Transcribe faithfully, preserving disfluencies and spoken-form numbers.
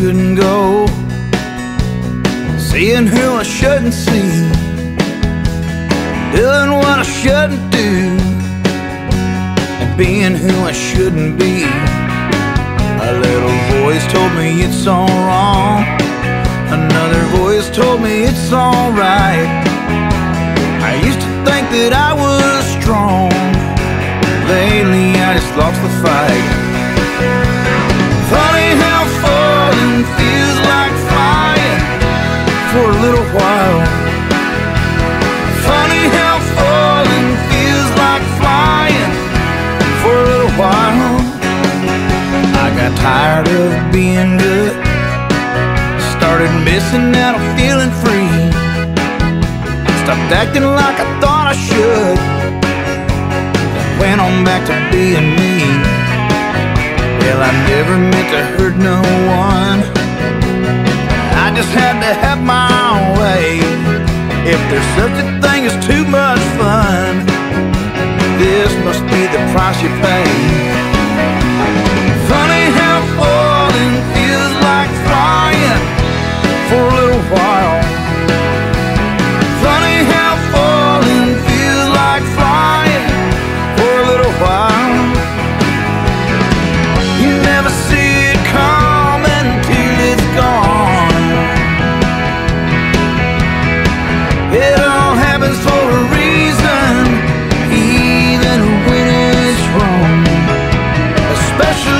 shouldn't go, seeing who I shouldn't see, doing what I shouldn't do, and being who I shouldn't be. A little voice told me it's all wrong, another voice told me it's all right. I used to think that I was strong, lately I just lost the fight. Funny how falling feels like flying for a little while. Funny how falling feels like flying for a little while. I got tired of being good, started missing out on feeling free, stopped acting like I thought I should, and went on back to being me. Well, I never meant to hurt no one, I just had to have my own way. If there's such a thing as too much fun, this must be the price you pay. Funny how falling feels like flying for a little while. Funny how falling feels like flying for a little while. You never see it coming till it's gone. It all happens for a reason, even when it's wrong. Especially